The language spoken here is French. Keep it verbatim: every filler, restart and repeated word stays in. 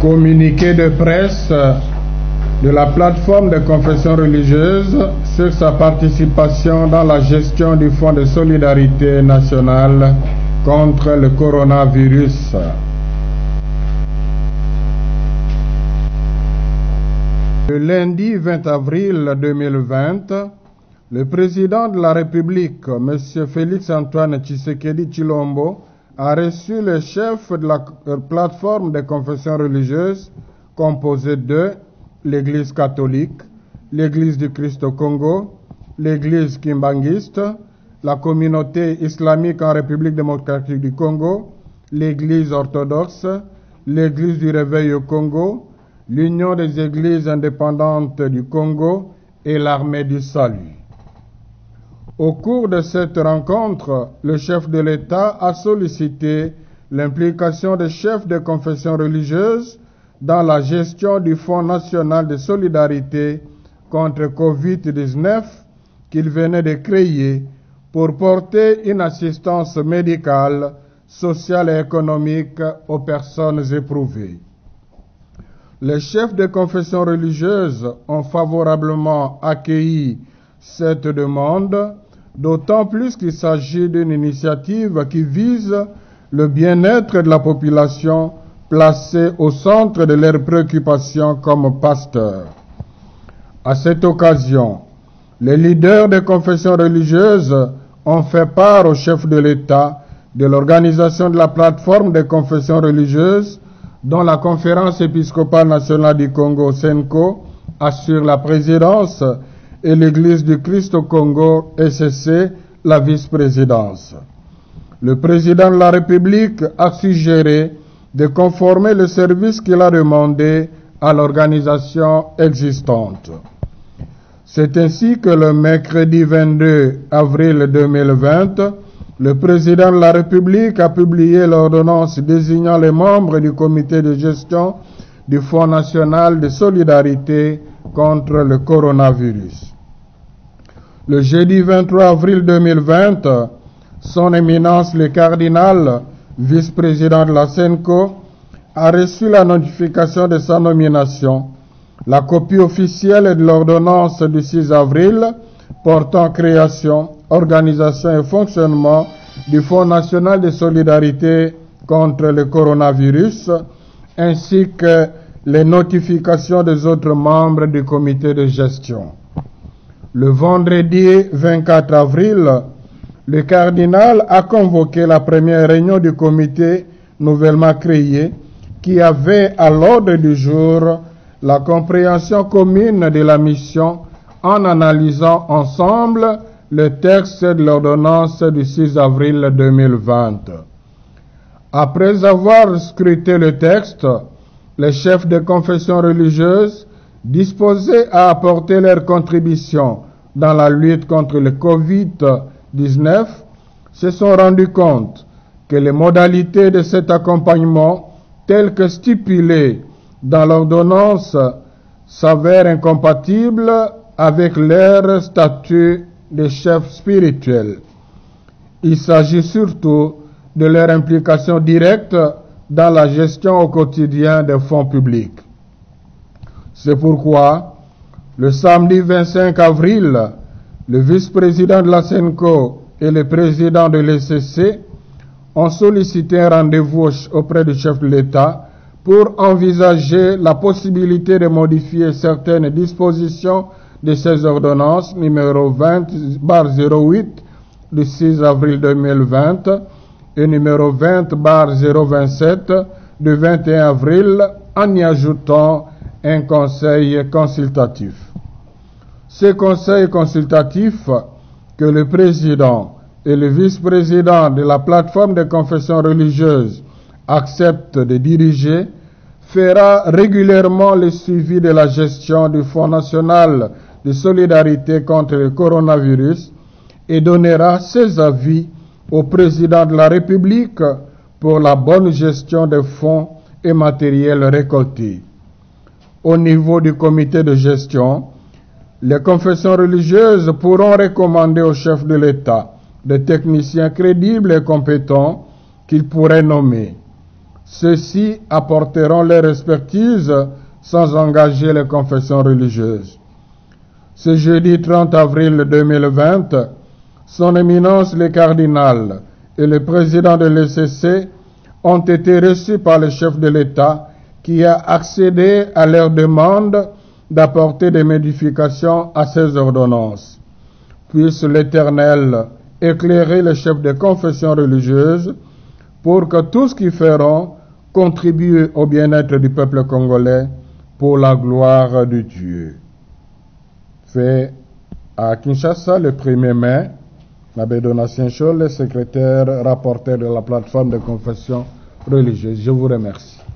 Communiqué de presse de la plateforme des confessions religieuses sur sa participation dans la gestion du Fonds de solidarité nationale contre le coronavirus. Le lundi vingt avril deux mille vingt, le président de la République, M. Félix-Antoine Tshisekedi Tshilombo, a reçu le chef de la plateforme des confessions religieuses composée de l'Église catholique, l'Église du Christ au Congo, l'Église kimbanguiste, la communauté islamique en République démocratique du Congo, l'Église orthodoxe, l'Église du Réveil au Congo, l'Union des Églises indépendantes du Congo et l'Armée du Salut. Au cours de cette rencontre, le chef de l'État a sollicité l'implication des chefs de confessions religieuses dans la gestion du Fonds national de solidarité contre covid dix-neuf qu'il venait de créer pour porter une assistance médicale, sociale et économique aux personnes éprouvées. Les chefs de confessions religieuses ont favorablement accueilli cette demande, d'autant plus qu'il s'agit d'une initiative qui vise le bien-être de la population placée au centre de leurs préoccupations comme pasteurs. À cette occasion, les leaders des confessions religieuses ont fait part au chef de l'État de l'organisation de la plateforme des confessions religieuses dont la Conférence épiscopale nationale du Congo, SENCO, assure la présidence et l'Église du Christ au Congo, E C C, la vice-présidence. Le président de la République a suggéré de conformer le service qu'il a demandé à l'organisation existante. C'est ainsi que le mercredi vingt-deux avril deux mille vingt, le président de la République a publié l'ordonnance désignant les membres du comité de gestion du Fonds national de solidarité contre le coronavirus. Le jeudi vingt-trois avril deux mille vingt, son éminence le cardinal, vice-président de la SENCO, a reçu la notification de sa nomination, la copie officielle de l'ordonnance du six avril portant création, organisation et fonctionnement du Fonds national de solidarité contre le coronavirus, ainsi que les notifications des autres membres du comité de gestion. Le vendredi vingt-quatre avril, le cardinal a convoqué la première réunion du comité nouvellement créé qui avait à l'ordre du jour la compréhension commune de la mission en analysant ensemble le texte de l'ordonnance du six avril deux mille vingt. Après avoir scruté le texte, les chefs de confessions religieuses disposés à apporter leur contribution dans la lutte contre le covid dix-neuf se sont rendus compte que les modalités de cet accompagnement, telles que stipulées dans l'ordonnance, s'avèrent incompatibles avec leur statut de chef spirituel. Il s'agit surtout de leur implication directe dans la gestion au quotidien des fonds publics. C'est pourquoi, le samedi vingt-cinq avril, le vice-président de la SENCO et le président de l'E C C ont sollicité un rendez-vous auprès du chef de l'État pour envisager la possibilité de modifier certaines dispositions de ces ordonnances numéro vingt barre zéro huit du six avril deux mille vingt et numéro vingt barre zéro vingt-sept du vingt et un avril en y ajoutant un conseil consultatif. Ce conseil consultatif que le président et le vice-président de la plateforme des confessions religieuses acceptent de diriger fera régulièrement le suivi de la gestion du Fonds national de solidarité contre le coronavirus et donnera ses avis au président de la République pour la bonne gestion des fonds et matériels récoltés. Au niveau du comité de gestion, les confessions religieuses pourront recommander au chef de l'État des techniciens crédibles et compétents qu'il pourrait nommer. Ceux-ci apporteront leur expertise sans engager les confessions religieuses. Ce jeudi trente avril deux mille vingt, Son Éminence le cardinal et le président de l'E C C ont été reçus par le chef de l'État qui a accédé à leur demande d'apporter des modifications à ces ordonnances. Puisse l'Éternel éclairer les chefs de confession religieuse pour que tout ce qu'ils feront contribue au bien-être du peuple congolais pour la gloire de Dieu. Fait à Kinshasa le premier mai, l'abbé Donatien Scholl, le secrétaire rapporteur de la plateforme de confession religieuse. Je vous remercie.